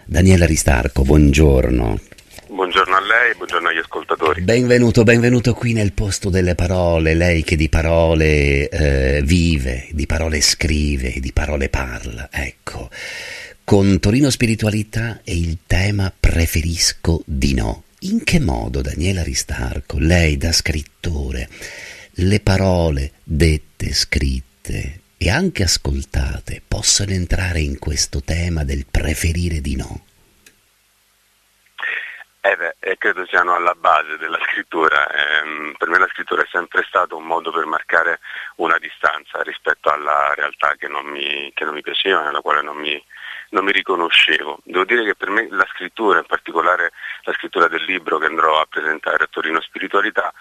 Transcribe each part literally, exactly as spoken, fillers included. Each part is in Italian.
Daniele Aristarco, buongiorno. Buongiorno a lei, buongiorno agli ascoltatori. Benvenuto, benvenuto qui nel posto delle parole, lei che di parole eh, vive, di parole scrive, di parole parla. Ecco, con Torino Spiritualità è il tema preferisco di no. In che modo, Daniele Aristarco, lei da scrittore, le parole dette, scritte e anche ascoltate possono entrare in questo tema del preferire di no? Eh beh, eh, credo siano alla base della scrittura. Eh, per me la scrittura è sempre stato un modo per marcare una distanza rispetto alla realtà che non mi, che non mi piaceva, nella quale non mi, non mi riconoscevo. Devo dire che per me la scrittura, in particolare la scrittura del libro che andrò a presentare a Torino Spiritualità,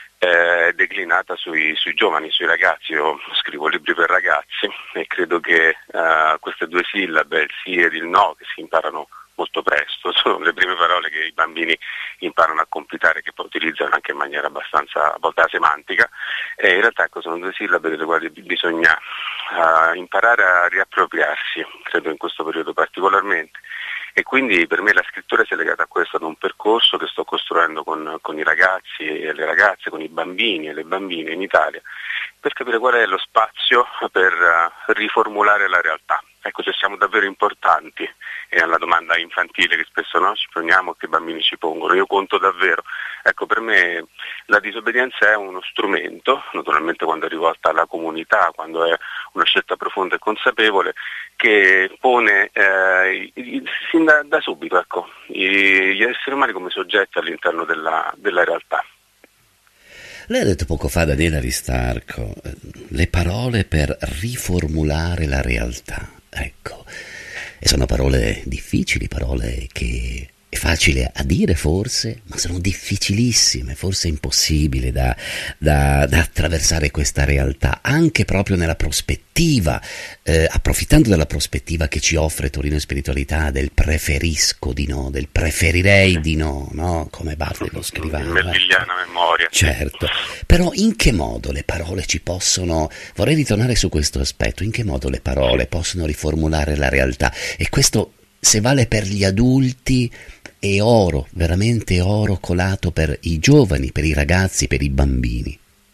è declinata sui, sui giovani, sui ragazzi. Io scrivo libri per ragazzi e credo che uh, queste due sillabe, il sì ed il no, che si imparano molto presto, sono le prime parole che i bambini imparano a completare, che poi utilizzano anche in maniera abbastanza a volte asemantica, e in realtà ecco, sono due sillabe delle quali bisogna uh, imparare a riappropriarsi, credo in questo periodo particolarmente. E quindi per me la scrittura si è legata a questo, ad un percorso che sto costruendo con, con i ragazzi e le ragazze, con i bambini e le bambine in Italia, per capire qual è lo spazio per uh, riformulare la realtà. Ecco, se siamo davvero importanti, è alla domanda infantile che spesso no, ci poniamo, che i bambini ci pongono, io conto davvero. Ecco, per me la disobbedienza è uno strumento, naturalmente quando è rivolta alla comunità, quando è una scelta profonda e consapevole, che pone eh, sin da, da subito ecco, gli esseri umani come soggetti all'interno della, della realtà. Lei ha detto poco fa, Daniele Aristarco, le parole per riformulare la realtà. Ecco, e sono parole difficili, parole che è facile a dire forse, ma sono difficilissime, forse impossibili da, da, da attraversare questa realtà, anche proprio nella prospettiva, eh, approfittando della prospettiva che ci offre Torino Spiritualità del preferisco di no, del preferirei di no, no? Come Bardi lo scriveva. In meravigliana memoria. Certo, però in che modo le parole ci possono, vorrei ritornare su questo aspetto, in che modo le parole possono riformulare la realtà? E questo, se vale per gli adulti, è oro, veramente oro colato per i giovani, per i ragazzi, per i bambini.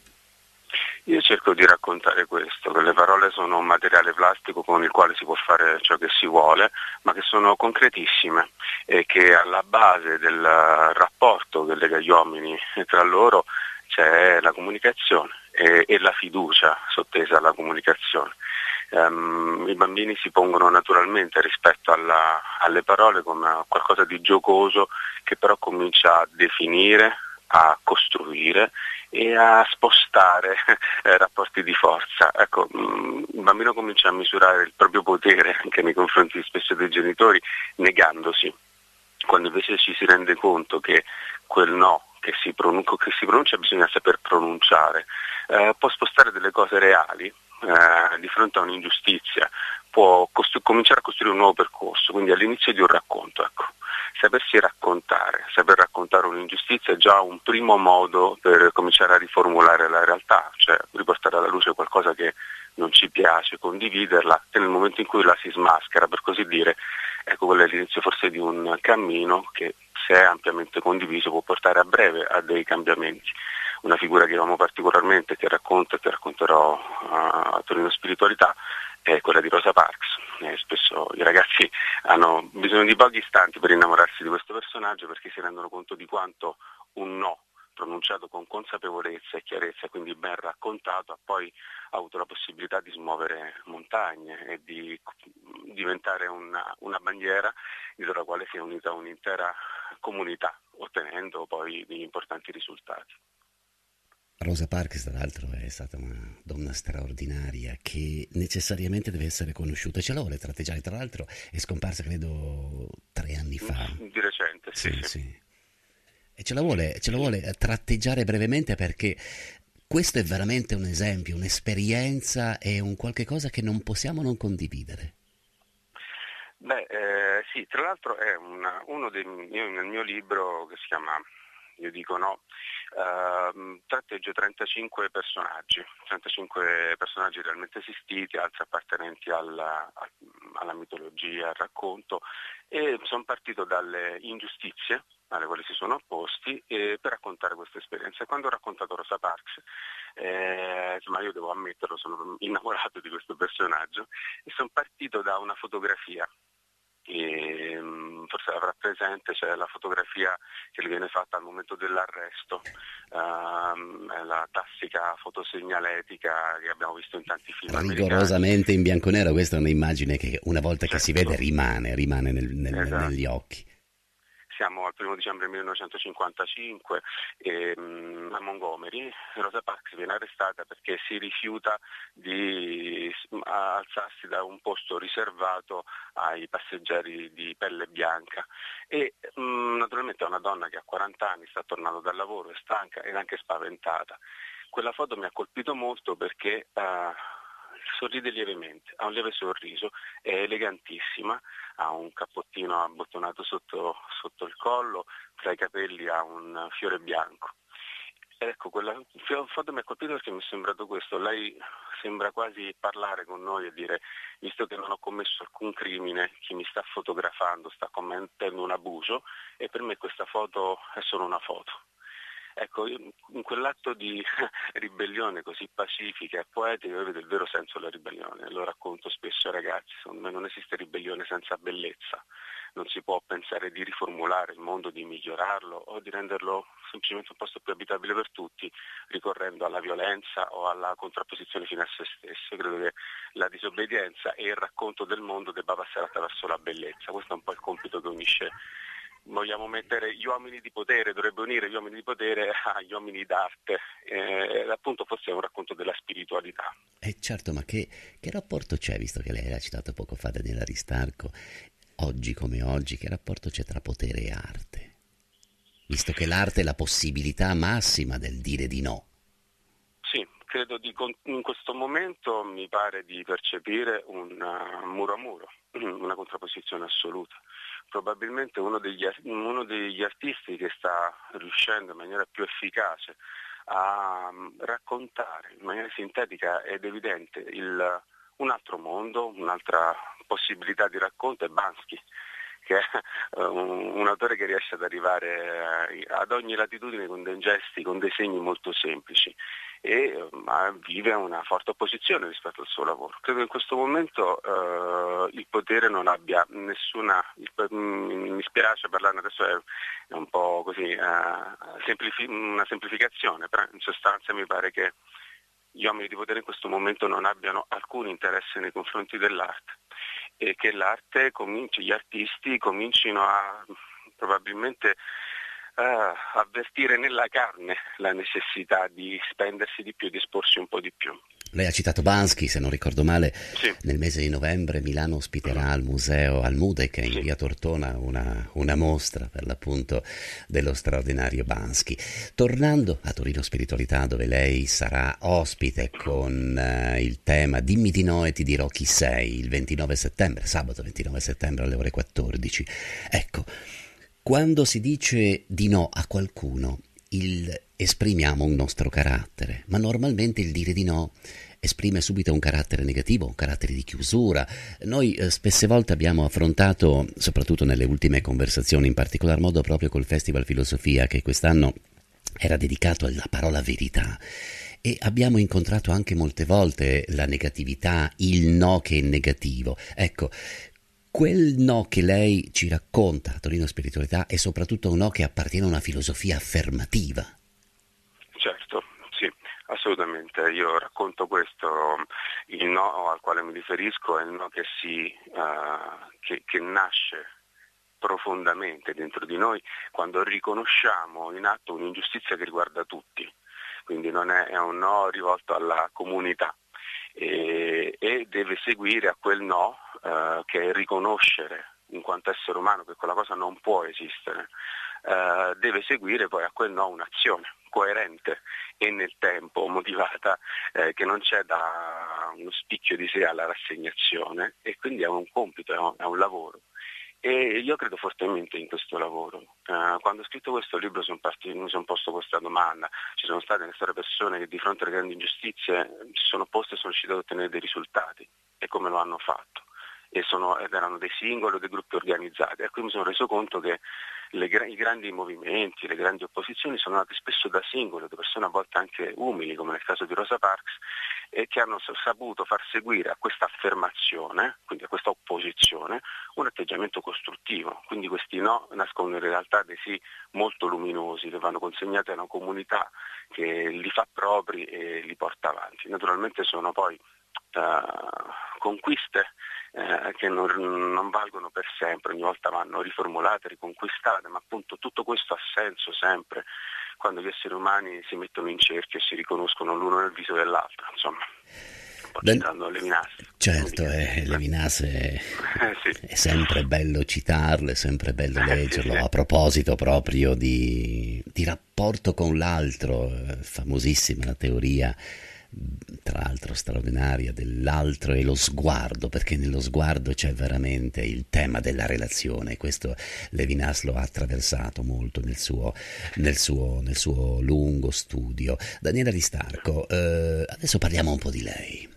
Io cerco di raccontare questo, che le parole sono un materiale plastico con il quale si può fare ciò che si vuole, ma che sono concretissime e che alla base del rapporto che lega gli uomini tra loro c'è la comunicazione e, e la fiducia sottesa alla comunicazione. Um, I bambini si pongono naturalmente rispetto alla, alle parole come qualcosa di giocoso che però comincia a definire, a costruire e a spostare eh, rapporti di forza. Ecco, mh, il bambino comincia a misurare il proprio potere anche nei confronti spesso dei genitori negandosi, quando invece ci si rende conto che quel no che si, pronun- che si pronuncia bisogna saper pronunciare, eh, può spostare delle cose reali. Eh, di fronte a un'ingiustizia può costru- cominciare a costruire un nuovo percorso, quindi all'inizio di un racconto, ecco, sapersi raccontare, saper raccontare un'ingiustizia è già un primo modo per cominciare a riformulare la realtà, cioè riportare alla luce qualcosa che non ci piace, condividerla e nel momento in cui la si smaschera, per così dire, ecco, quello è l'inizio forse di un cammino che, se è ampiamente condiviso, può portare a breve a dei cambiamenti. Una figura che amo particolarmente, che racconto e che racconterò a Torino Spiritualità, è quella di Rosa Parks. Eh, spesso i ragazzi hanno bisogno di pochi istanti per innamorarsi di questo personaggio, perché si rendono conto di quanto un no pronunciato con consapevolezza e chiarezza, quindi ben raccontato, ha poi avuto la possibilità di smuovere montagne e di diventare una, una bandiera dietro la quale si è unita un'intera comunità, ottenendo poi degli importanti risultati. Rosa Parks, tra l'altro, è stata una donna straordinaria che necessariamente deve essere conosciuta. Ce la vuole tratteggiare, tra l'altro è scomparsa credo tre anni fa. Di recente, sì. Sì, sì. E ce la vuole, ce la vuole tratteggiare brevemente, perché questo è veramente un esempio, un'esperienza e un qualche cosa che non possiamo non condividere. Beh, eh, sì, tra l'altro è una, uno dei, io nel mio libro che si chiama Io dico no, Uh, tratteggio trentacinque personaggi, trentacinque personaggi realmente esistiti, altri appartenenti alla, alla mitologia, al racconto, e sono partito dalle ingiustizie alle quali si sono opposti eh, per raccontare questa esperienza. E quando ho raccontato Rosa Parks, eh, insomma io devo ammetterlo, sono innamorato di questo personaggio e sono partito da una fotografia. E, forse l'avrà presente, c'è la fotografia che gli viene fatta al momento dell'arresto, um, è la classica fotosegnaletica che abbiamo visto in tanti film rigorosamente americani. In bianco e nero, questa è un'immagine che una volta certo. che si vede rimane, rimane nel, nel, esatto. negli occhi. Siamo al primo dicembre millenovecentocinquantacinque e, um, a Montgomery. Rosa Parks viene arrestata perché si rifiuta di alzarsi da un posto riservato ai passeggeri di pelle bianca e um, naturalmente è una donna che ha quaranta anni, sta tornando dal lavoro, è stanca ed anche spaventata. Quella foto mi ha colpito molto perché uh, sorride lievemente, ha un lieve sorriso, è elegantissima, ha un cappottino abbottonato sotto, sotto il collo, tra i capelli ha un fiore bianco. Ecco, quella foto mi ha colpito perché mi è sembrato questo, lei sembra quasi parlare con noi e dire, visto che non ho commesso alcun crimine, chi mi sta fotografando sta commettendo un abuso e per me questa foto è solo una foto. Ecco, in quell'atto di ribellione così pacifica e poetica io vedo il vero senso della ribellione, lo racconto spesso ai ragazzi, secondo me non esiste ribellione senza bellezza, non si può pensare di riformulare il mondo, di migliorarlo o di renderlo semplicemente un posto più abitabile per tutti, ricorrendo alla violenza o alla contrapposizione fine a se stesso. Credo che la disobbedienza e il racconto del mondo debba passare attraverso la bellezza, questo è un po' il compito che unisce. Vogliamo mettere gli uomini di potere, dovrebbe unire gli uomini di potere agli uomini d'arte, eh, appunto forse è un racconto della spiritualità. Eh certo, ma che, che rapporto c'è, visto che lei l'ha citato poco fa Daniela Aristarco, oggi come oggi, che rapporto c'è tra potere e arte? Visto che l'arte è la possibilità massima del dire di no. Sì, credo di, in questo momento mi pare di percepire un uh, muro a muro, una contrapposizione assoluta. Probabilmente uno degli, uno degli artisti che sta riuscendo in maniera più efficace a raccontare in maniera sintetica ed evidente il, un altro mondo, un'altra possibilità di racconto è Bansky, che è un, un autore che riesce ad arrivare ad ogni latitudine con dei gesti, con dei segni molto semplici e ma vive una forte opposizione rispetto al suo lavoro. Credo che in questo momento eh, il potere non abbia nessuna, il, mi spiace parlarne adesso, è, è un po' così eh, semplifi- una semplificazione, però in sostanza mi pare che gli uomini di potere in questo momento non abbiano alcun interesse nei confronti dell'arte e che l'arte cominci, gli artisti comincino a probabilmente Uh, avvertire nella carne la necessità di spendersi di più, di esporsi un po' di più. Lei ha citato Bansky, se non ricordo male, sì. Nel mese di novembre Milano ospiterà al museo Almudec in sì. via Tortona una, una mostra per l'appunto dello straordinario Bansky. Tornando a Torino Spiritualità, dove lei sarà ospite con uh, il tema Dimmi di no e ti dirò chi sei, il ventinove settembre, sabato ventinove settembre alle ore quattordici. Ecco, quando si dice di no a qualcuno, il esprimiamo un nostro carattere, ma normalmente il dire di no esprime subito un carattere negativo, un carattere di chiusura. Noi eh, spesse volte abbiamo affrontato, soprattutto nelle ultime conversazioni, in particolar modo proprio col Festival Filosofia, che quest'anno era dedicato alla parola verità, e abbiamo incontrato anche molte volte la negatività, il no che è negativo. Ecco, quel no che lei ci racconta a Torino Spiritualità è soprattutto un no che appartiene a una filosofia affermativa. Certo, sì, assolutamente. Io racconto questo, il no al quale mi riferisco è il no che, si, uh, che, che nasce profondamente dentro di noi quando riconosciamo in atto un'ingiustizia che riguarda tutti, quindi non è, è un no rivolto alla comunità. E, e deve seguire a quel no eh, che è riconoscere in quanto essere umano che quella cosa non può esistere, eh, deve seguire poi a quel no un'azione coerente e nel tempo motivata, eh, che non c'è da uno spicchio di sé alla rassegnazione, e quindi è un compito, è un, è un lavoro. E io credo fortemente in questo lavoro. Uh, quando ho scritto questo libro sono partito, mi sono posto questa domanda: ci sono state nelle storie persone che di fronte alle grandi ingiustizie si sono poste e sono riuscite ad ottenere dei risultati, e come lo hanno fatto? E sono, ed erano dei singoli o dei gruppi organizzati. E qui mi sono reso conto che le, i grandi movimenti, le grandi opposizioni sono nate spesso da singoli, da persone a volte anche umili, come nel caso di Rosa Parks, e che hanno saputo far seguire a questa affermazione, quindi a questa opposizione, un atteggiamento costruttivo. Quindi questi no nascondono in realtà dei sì molto luminosi, che vanno consegnati a una comunità che li fa propri e li porta avanti. Naturalmente sono poi uh, conquiste eh, che non, non valgono per sempre, ogni volta vanno riformulate, riconquistate, ma appunto tutto questo ha senso sempre quando gli esseri umani si mettono in cerchio e si riconoscono l'uno nel viso dell'altro, insomma. Un po' citando Levinas. Certo, eh, Levinas è, eh, sì. è sempre bello citarlo, è sempre bello leggerlo, eh, sì, sì. A proposito proprio di, di rapporto con l'altro, famosissima la teoria, tra l'altro straordinaria, dell'altro e lo sguardo, perché nello sguardo c'è veramente il tema della relazione. Questo Levinas lo ha attraversato molto nel suo, nel suo, nel suo lungo studio. Daniela Aristarco, eh, adesso parliamo un po' di lei.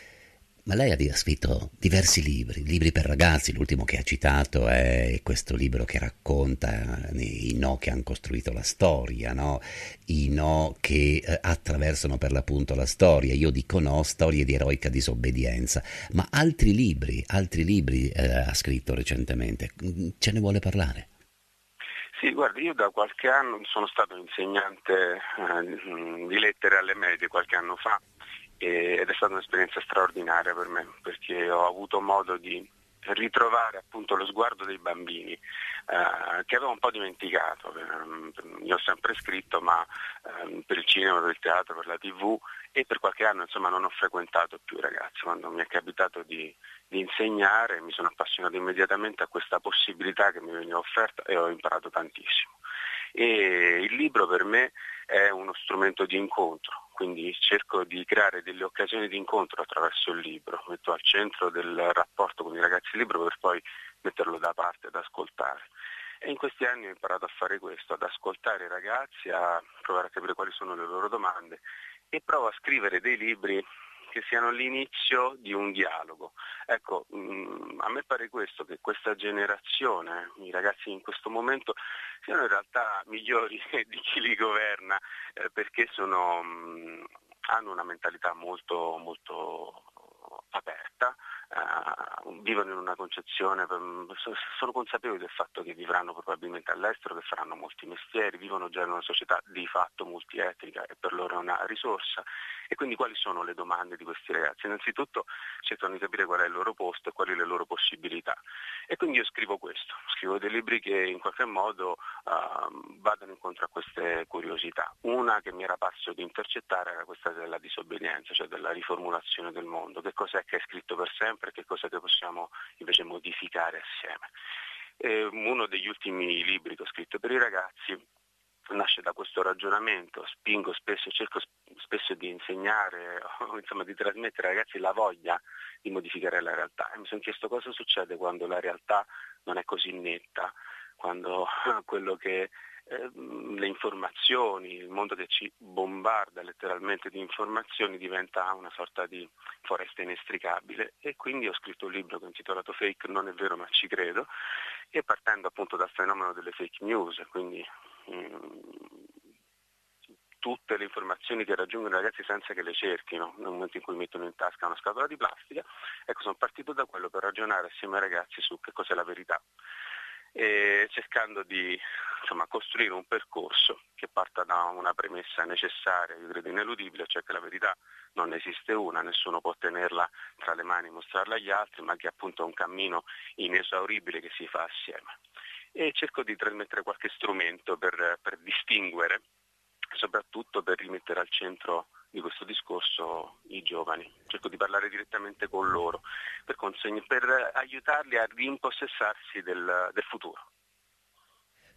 Ma lei ha scritto diversi libri, libri per ragazzi. L'ultimo che ha citato è questo libro che racconta i no che hanno costruito la storia, no? I no che eh, attraversano per l'appunto la storia. Io dico no, storie di eroica disobbedienza. Ma altri libri, altri libri eh, ha scritto recentemente. Ce ne vuole parlare? Sì, guardi, io da qualche anno sono stato insegnante eh, di lettere alle medie qualche anno fa, ed è stata un'esperienza straordinaria per me, perché ho avuto modo di ritrovare appunto lo sguardo dei bambini eh, che avevo un po' dimenticato. Io ho sempre scritto, ma eh, per il cinema, per il teatro, per la tivù, e per qualche anno insomma non ho frequentato più i ragazzi. Quando mi è capitato di, di insegnare mi sono appassionato immediatamente a questa possibilità che mi veniva offerta e ho imparato tantissimo. E il libro per me è uno strumento di incontro, quindi cerco di creare delle occasioni di incontro attraverso il libro, metto al centro del rapporto con i ragazzi il libro per poi metterlo da parte, ad ascoltare. E in questi anni ho imparato a fare questo, ad ascoltare i ragazzi, a provare a capire quali sono le loro domande, e provo a scrivere dei libri che siano l'inizio di un dialogo. Ecco, mh, a me pare questo, che questa generazione, i ragazzi in questo momento, siano in realtà migliori di chi li governa, eh, perché sono, mh, hanno una mentalità molto, molto aperta, uh, vivono in una concezione, sono consapevoli del fatto che vivranno probabilmente all'estero, che faranno molti mestieri, vivono già in una società di fatto multietnica e per loro è una risorsa. E quindi quali sono le domande di questi ragazzi? Innanzitutto cercano di capire qual è il loro posto e quali le loro possibilità. E quindi io scrivo questo, scrivo dei libri che in qualche modo uh, vadano incontro a queste curiosità. Una che mi era parso di intercettare era questa della disobbedienza, cioè della riformulazione del mondo. Che cos'è che è scritto per sempre e che cos'è che possiamo invece modificare assieme. E uno degli ultimi libri che ho scritto per i ragazzi nasce da questo ragionamento, spingo spesso, cerco spesso di insegnare, o insomma di trasmettere ai ragazzi la voglia di modificare la realtà, e mi sono chiesto cosa succede quando la realtà non è così netta, quando quello che eh, le informazioni, il mondo che ci bombarda letteralmente di informazioni diventa una sorta di foresta inestricabile. E quindi ho scritto un libro che ho intitolato Fake, non è vero ma ci credo, e partendo appunto dal fenomeno delle fake news, quindi tutte le informazioni che raggiungono i ragazzi senza che le cerchino, nel momento in cui mettono in tasca una scatola di plastica. Ecco, sono partito da quello per ragionare assieme ai ragazzi su che cos'è la verità, e cercando di insomma costruire un percorso che parta da una premessa necessaria, io credo ineludibile, cioè che la verità non esiste una, nessuno può tenerla tra le mani e mostrarla agli altri, ma che appunto è un cammino inesauribile che si fa assieme. E cerco di trasmettere qualche strumento per, per distinguere, soprattutto per rimettere al centro di questo discorso i giovani. Cerco di parlare direttamente con loro per, consegn- per aiutarli a rimpossessarsi del, del futuro.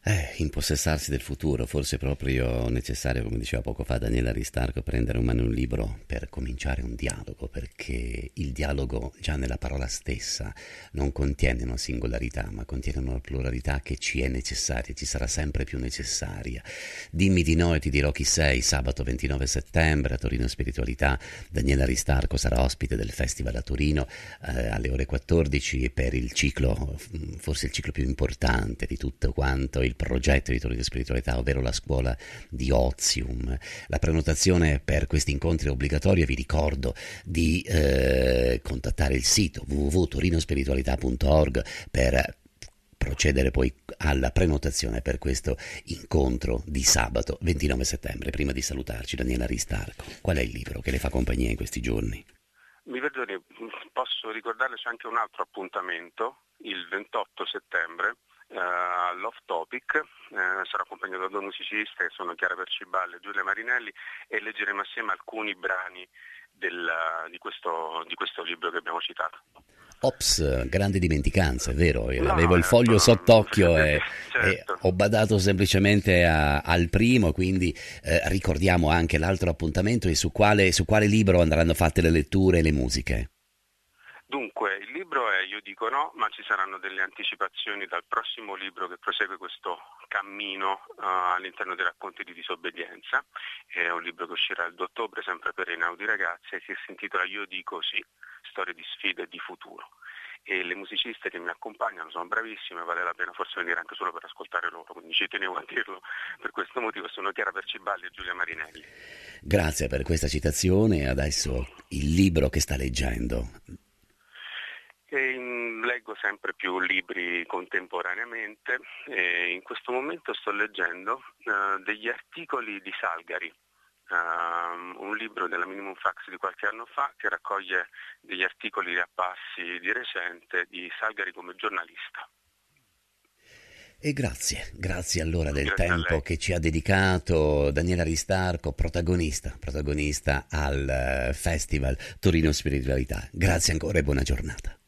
Eh, impossessarsi del futuro, forse è proprio necessario, come diceva poco fa Daniele Aristarco, prendere in mano un libro per cominciare un dialogo, perché il dialogo già nella parola stessa non contiene una singolarità, ma contiene una pluralità che ci è necessaria, ci sarà sempre più necessaria. Dimmi di no e ti dirò chi sei, sabato ventinove settembre a Torino Spiritualità, Daniele Aristarco sarà ospite del Festival a Torino eh, alle ore quattordici per il ciclo, forse il ciclo più importante di tutto quanto, il progetto di Torino Spiritualità, ovvero la scuola di Ozium. La prenotazione per questi incontri è obbligatoria, vi ricordo di eh, contattare il sito w w w punto torinospiritualità punto org per procedere poi alla prenotazione per questo incontro di sabato ventinove settembre. Prima di salutarci, Daniele Aristarco, qual è il libro che le fa compagnia in questi giorni? Mi perdoni, posso ricordarle c'è anche un altro appuntamento, il ventotto settembre, Uh, all'Off Topic, uh, sarò accompagnato da due musiciste che sono Chiara Perciballi e Giulia Marinelli e leggeremo assieme alcuni brani del, di, questo, di questo libro che abbiamo citato. Ops, grande dimenticanza, è vero, no, avevo il foglio no, sott'occhio e, certo. e ho badato semplicemente a, al primo, quindi eh, ricordiamo anche l'altro appuntamento e su quale, su quale libro andranno fatte le letture e le musiche. Dunque, il libro è Io dico no, ma ci saranno delle anticipazioni dal prossimo libro che prosegue questo cammino uh, all'interno dei racconti di disobbedienza. È un libro che uscirà il due ottobre, sempre per Einaudi Ragazzi, e che si intitola Io dico sì, storie di sfida e di futuro. E le musiciste che mi accompagnano sono bravissime, vale la pena forse venire anche solo per ascoltare loro, quindi ci tenevo a dirlo per questo motivo. Sono Chiara Perciballi e Giulia Marinelli. Grazie per questa citazione. Adesso il libro che sta leggendo. E leggo sempre più libri contemporaneamente e in questo momento sto leggendo uh, degli articoli di Salgari, uh, un libro della Minimum Fax di qualche anno fa che raccoglie degli articoli apparsi di recente di Salgari come giornalista. E grazie, grazie allora del Grazie tempo che ci ha dedicato Daniele Aristarco, protagonista, protagonista al Festival Torino Spiritualità. Grazie ancora e buona giornata.